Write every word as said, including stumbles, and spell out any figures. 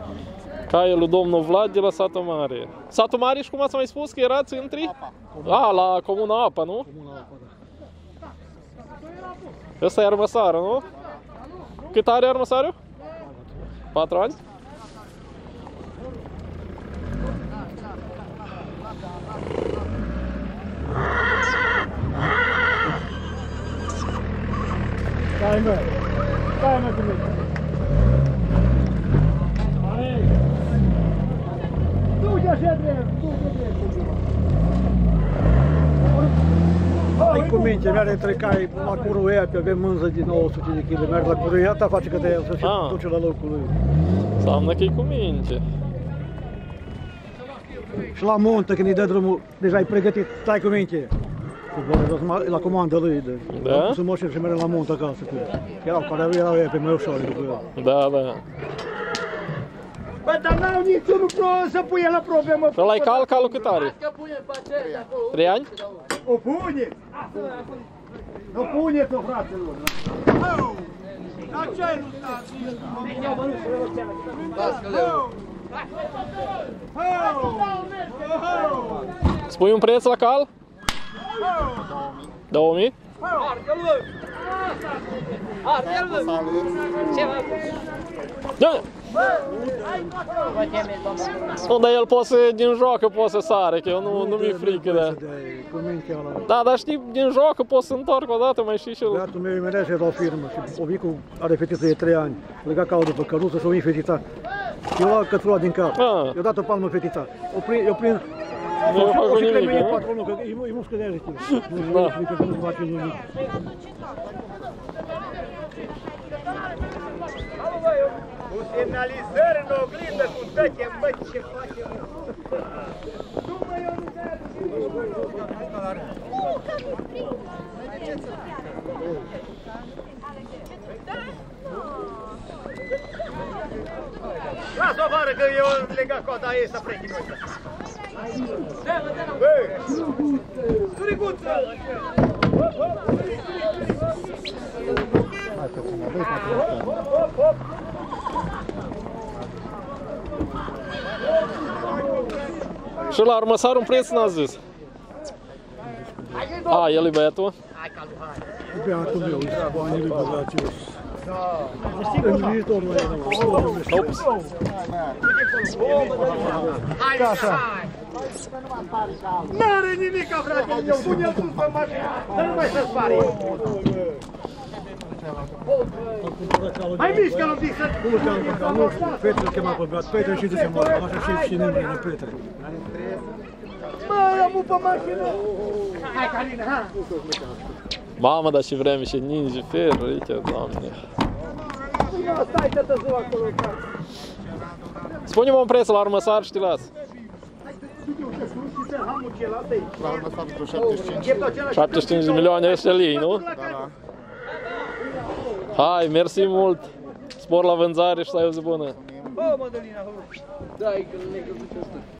Caie lui domnul Vlad de la Satul Mare. Satul Mare și cum ați mai spus că erați întri? A, la Comuna Apa, nu? Comuna Apa, da. Ăsta e armăsarul, nu? Cât are armăsarul? Patru ani? Stai mă! Stai mă cu mine! Du-te așa drept! Du-te drept! Hai cu minte, merge între cai la curul ăia, pe avem mânză de nouă sute de kilograme, merge la curul ăia, ta face că de el să se duce la locul lui. Înseamnă că e cu minte. Și la muntă, când îi dă drumul, deja e pregătit, stai cu minte. La comandă lui, de. Da? Să moșe și merge la muntă acasă cu el. Erau care erau ei pe mai ușor după el. Da, da. Bă, dar n-au niciunul să pui el la problemă. Ăla-i cal, calul cât are? Trei ani? O pune! O pune-ți-o, fraților! Dar ce-ai nu stați? Spui un preț la cal? două mii? Da! Nu, dar el poate să, din joacă poate să sare, că eu nu, nu mi-e frică de... Da, dar știi, din joacă poți să întorc o dată, mai știi și el. Băiatul meu e manager la o firmă și Ovicu are fetiță de trei ani. Lega calul după căruță și o venit fetița. Eu lua cățura din cap. Eu dat o palmă fetița. Eu prind... Nu i-a făcut nimic, nu? Patronul, că e muscă de aia, știu. Nu e frică că nu face nimic. Cu semnalizări în oglindă, cu tăche, bă, ce facem? Nu, mă, eu nu te-ai lasă-o afară, că eu legat coada aia să plec din ăsta. Bă! Suricuță! Și la armăsar un preț n-a zis. A, el e băiatul? E băiatul meu, e banii lui băgațios. În viitorul ăla, mă. Ops. Hai, așa! N-are nimica, frate, eu pune-l sus pe mașină, să nu mai se spare. Hai mișcă-l un pic să... Nu știu, Petre îl chema pe băiat, Petre și du-se mă, așa și numele la Petre. Mă, am pe mașină! Hai, Carina, ha! Mamă, dar și vreme și ninge ferul aici, Doamne. Stai, tătă ziua acolo, Spune-mă un preț la armăsar și te las. La armăsar vreo șaptezeci și cinci. șaptezeci și cinci de milioane S L I, nu? Da, da. Hai, mersi mult! Spor la vânzare și să ai o zi bună! Bă, Mădălina, dai că le